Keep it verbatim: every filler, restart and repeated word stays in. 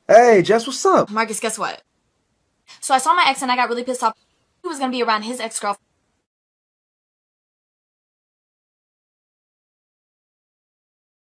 Hey, Jess, what's up? Marcus, guess what? So I saw my ex and I got really pissed off. He was gonna be around his ex-girlfriend.